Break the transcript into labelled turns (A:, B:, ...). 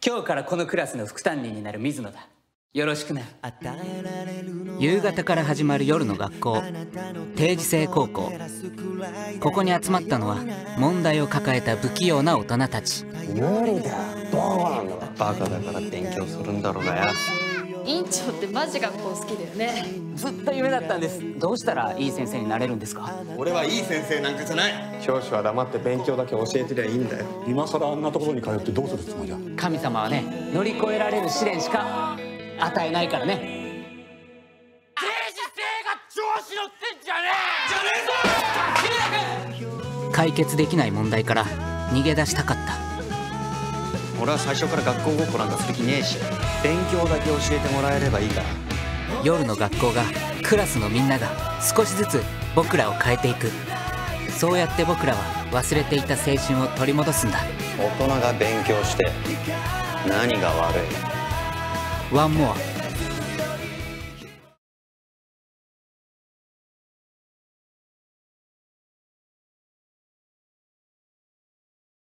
A: 今日からこのクラスの副担任になる水野だ。よろしくな。夕方から始まる夜の学校、定時制高校。ここに集まったのは問題を抱えた不器用な大人たち。
B: 無理だ、バカなんだ。バカだから勉強するんだろうがや。
C: 院長ってマジ学校好きだよね。
A: ずっと夢だったんです。どうしたらいい先生になれるんですか？
D: 俺はいい先生なんかじゃない。教師は黙って勉強だけ教えてりゃいいんだよ。
E: 今さらあんなところに通ってどうするつもりだ。
A: 神様はね、乗り越えられる試練しか与えないからね。
F: 定時制が調子乗ってんじゃねえぞ。
A: 解決できない問題から逃げ出したかった。
B: 俺は最初から学校ごっこなんかする気ねえし、勉強だけ教えてもらえればいいから。
A: 夜の学校が、クラスのみんなが少しずつ僕らを変えていく。そうやって僕らは忘れていた青春を取り戻すんだ。
B: 大人が勉強して何が悪い。
A: ワンモア。